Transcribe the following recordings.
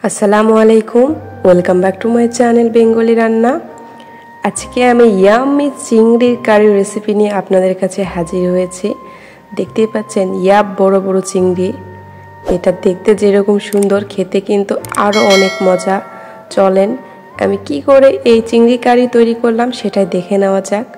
আসসালামু আলাইকুম, welcome back to my channel Bengali রান্না। আজকে আমি ইয়াম্মি চিংড়ির কারি রেসিপি নিয়ে আপনাদের কাছে হাজির হয়েছি। দেখতেই পাচ্ছেন বড় বড় চিংড়ি। এটা দেখতে যেরকম সুন্দর, খেতে কিন্তু আরও অনেক মজা। চলেন আমি কি করে এই চিংড়ি কারি তৈরি করলাম সেটাই দেখে নেওয়া যাক।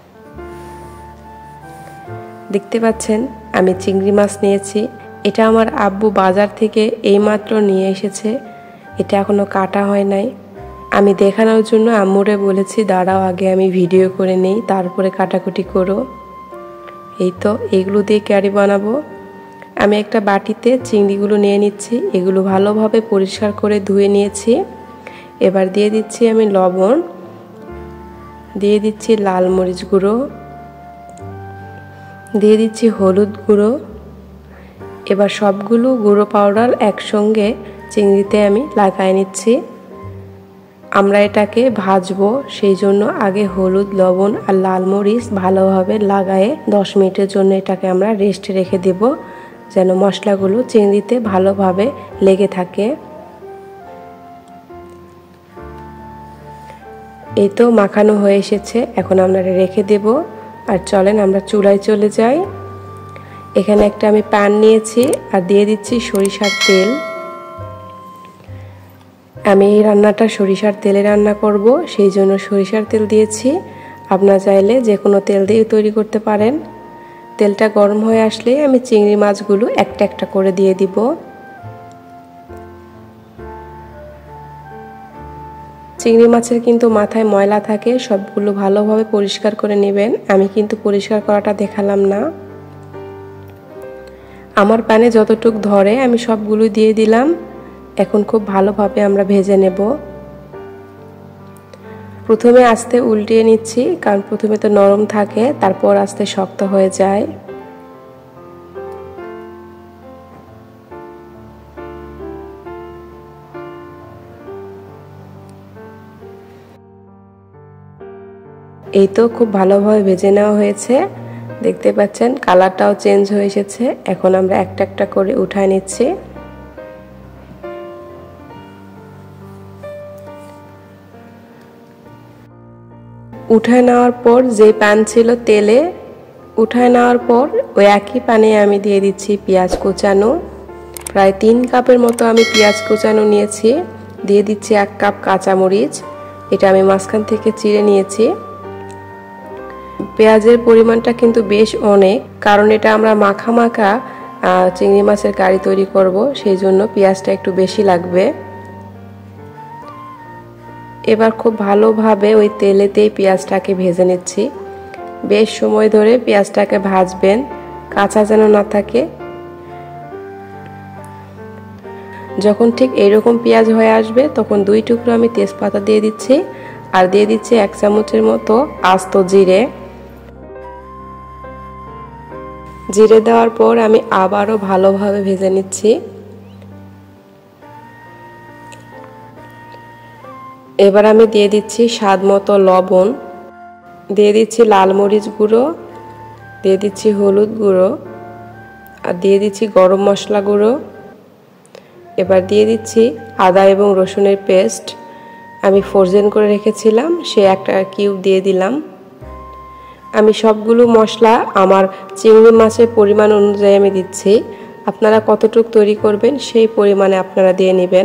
দেখতে পাচ্ছেন আমি চিংড়ি মাছ নিয়েছি। এটা আমার আব্বু বাজার থেকে এইমাত্র নিয়ে এসেছে। এটা এখনো কাটা হয় নাই। আমি দেখানোর জন্য আম্মুরে বলেছি দাঁড়াও আগে আমি ভিডিও করে নেই, তারপরে কাটাকুটি করো। এই তো এগুলো দিয়ে কারি বানাবো। আমি একটা বাটিতে চিংড়িগুলো নিয়ে নিচ্ছি। এগুলো ভালোভাবে পরিষ্কার করে ধুয়ে নিয়েছি। এবার দিয়ে দিচ্ছি আমি লবণ, দিয়ে দিচ্ছি লাল মরিচ গুঁড়ো, দিয়ে দিচ্ছি হলুদ গুঁড়ো। এবার সবগুলো গুঁড়ো পাউডার একসঙ্গে চিংড়িতে আমি লাগাই নিচ্ছি। আমরা এটাকে ভাজবো, সেই জন্য আগে হলুদ, লবণ আর লাল মরিচ ভালোভাবে লাগায়ে 10 মিনিটের জন্য এটাকে আমরা রেস্টে রেখে দেব, যেন মশলাগুলো চিংড়িতে ভালোভাবে লেগে থাকে। এই তো মাখানো হয়ে এসেছে, এখন আমরা রেখে দেব। আর চলেন আমরা চুলায় চলে যাই। এখানে একটা আমি প্যান নিয়েছি আর দিয়ে দিচ্ছি সরিষার তেল। আমি এই রান্নাটা সরিষার তেলে রান্না করব, সেই জন্য সরিষার তেল দিয়েছি। আপনারা চাইলে যে কোনো তেল দিয়ে তৈরি করতে পারেন। তেলটা গরম হয়ে আসলে আমি চিংড়ি মাছগুলো একটা একটা করে দিয়ে দিব। চিংড়ি মাছের কিন্তু মাথায় ময়লা থাকে, সবগুলো ভালোভাবে পরিষ্কার করে নেবেন। আমি কিন্তু পরিষ্কার করাটা দেখালাম না। আমার প্যানে যতটুক ধরে আমি সবগুলো দিয়ে দিলাম। এখন খুব ভালোভাবে আমরা ভেজে নেব। প্রথমে আস্তে উল্টিয়ে নিচ্ছি, কারণ প্রথমে তো নরম থাকে, তারপর আস্তে শক্ত হয়ে যায়। এই তো খুব ভালোভাবে ভেজে নেওয়া হয়েছে। দেখতে পাচ্ছেন কালারটাও চেঞ্জ হয়ে এসেছে। এখন আমরা একটা একটা করে উঠায় নিচ্ছি। উঠায় নেওয়ার পর যে প্যান ছিল তেলে, উঠায় নেওয়ার পর ওই একই প্যানে আমি দিয়ে দিচ্ছি পেঁয়াজ কুচানো। প্রায় 3 কাপের মতো আমি পেঁয়াজ কুচানো নিয়েছি। দিয়ে দিচ্ছি 1 কাপ কাঁচামরিচ, এটা আমি মাঝখান থেকে চিড়ে নিয়েছি। পেঁয়াজের পরিমাণটা কিন্তু বেশ অনেক, কারণ এটা আমরা মাখা মাখা চিংড়ি মাছের কারি তৈরি করব, সেই জন্য পেঁয়াজটা একটু বেশি লাগবে। এবার খুব ভালোভাবে ওই তেলেতেই পেঁয়াজটাকে ভেজে নিচ্ছি। বেশ সময় ধরে পেঁয়াজটাকে ভাজবেন, কাঁচা যেন না থাকে। যখন ঠিক এইরকম পেঁয়াজ হয়ে আসবে তখন 2 টুকরো আমি তেজপাতা দিয়ে দিচ্ছি, আর দিয়ে দিচ্ছি 1 চামচের মতো আস্ত জিরে। জিরে দেওয়ার পর আমি আবারও ভালোভাবে ভেজে নিচ্ছি। এবার আমি দিয়ে দিচ্ছি স্বাদ মতো লবণ, দিয়ে দিচ্ছি লাল মরিচ গুঁড়ো, দিয়ে দিচ্ছি হলুদ গুঁড়ো, আর দিয়ে দিচ্ছি গরম মশলা গুঁড়ো। এবার দিয়ে দিচ্ছি আদা এবং রসুনের পেস্ট। আমি ফ্রোজেন করে রেখেছিলাম, সে একটা কিউব দিয়ে দিলাম। আমি সবগুলো মশলা আমার চিংড়ি মাছের পরিমাণ অনুযায়ী আমি দিচ্ছি। আপনারা কতটুকু তৈরি করবেন সেই পরিমাণে আপনারা দিয়ে নেবেন।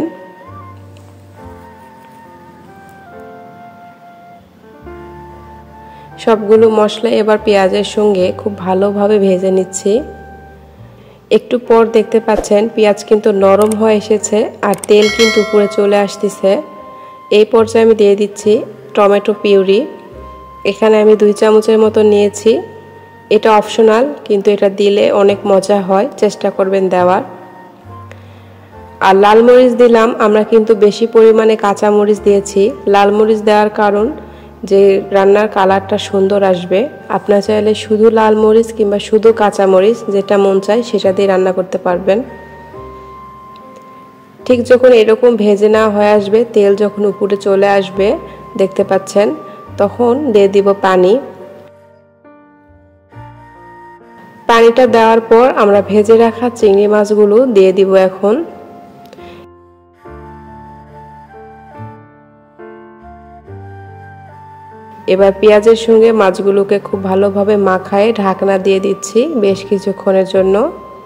সবগুলো মশলা এবার পেঁয়াজের সঙ্গে খুব ভালোভাবে ভেজে নিচ্ছি। একটু পর দেখতে পাচ্ছেন পেঁয়াজ কিন্তু নরম হয়ে এসেছে আর তেল কিন্তু উপরে চলে আসতেছে। এই পর্যায়ে আমি দিয়ে দিচ্ছি টমেটো পিউরি। এখানে আমি 2 চামচের মতো নিয়েছি। এটা অপশনাল, কিন্তু এটা দিলে অনেক মজা হয়, চেষ্টা করবেন দেওয়ার। আর লাল মরিচ দিলাম, আমরা কিন্তু বেশি পরিমাণে কাঁচা মরিচ দিয়েছি। লাল মরিচ দেওয়ার কারণ যে রান্নার কালারটা সুন্দর আসবে। আপনারা চাইলে শুধু লাল মরিচ কিংবা শুধু কাঁচা মরিচ, যেটা মন চায় সেটা দিয়ে রান্না করতে পারবেন। ঠিক যখন এরকম ভেজে নেওয়া হয়ে আসবে, তেল যখন উপরে চলে আসবে দেখতে পাচ্ছেন, তখন দিয়ে দিব পানি। পানিটা দেওয়ার পর আমরা ভেজে রাখা চিংড়ি মাছগুলো দিয়ে দিব। এখন এবার পেঁয়াজের সঙ্গে মাছগুলোকে খুব ভালোভাবে মাখায়ে ঢাকনা দিয়ে দিচ্ছি বেশ কিছুক্ষণের জন্য।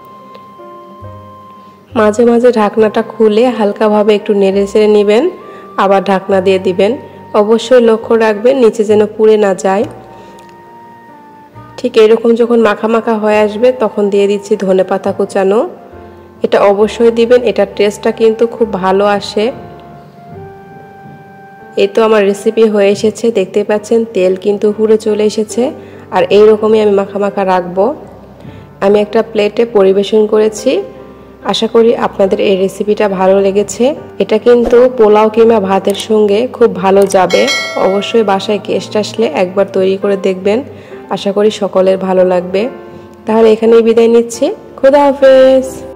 মাঝে মাঝে ঢাকনাটা খুলে হালকাভাবে একটু নেড়ে চেড়ে নেবেন, আবার ঢাকনা দিয়ে দিবেন। অবশ্যই লক্ষ্য রাখবেন নিচে যেন পুড়ে না যায়। ঠিক এরকম যখন মাখা মাখা হয়ে আসবে তখন দিয়ে দিচ্ছি ধনেপাতা কুচানো। এটা অবশ্যই দিবেন, এটার টেস্টটা কিন্তু খুব ভালো আসে। এই তো আমার রেসিপি হয়ে এসেছে, দেখতে পাচ্ছেন তেল কিন্তু পুরো চলে এসেছে। আর এই রকমই আমি মাখা মাখা রাখবো। আমি একটা প্লেটে পরিবেশন করেছি। আশা করি আপনাদের এই রেসিপিটা ভালো লেগেছে। এটা কিন্তু পোলাও কিংবা ভাতের সঙ্গে খুব ভালো যাবে। অবশ্যই বাসায় গেস্ট আসলে একবার তৈরি করে দেখবেন, আশা করি সকলের ভালো লাগবে। তাহলে এখানেই বিদায় নিচ্ছি। খোদা হাফেজ।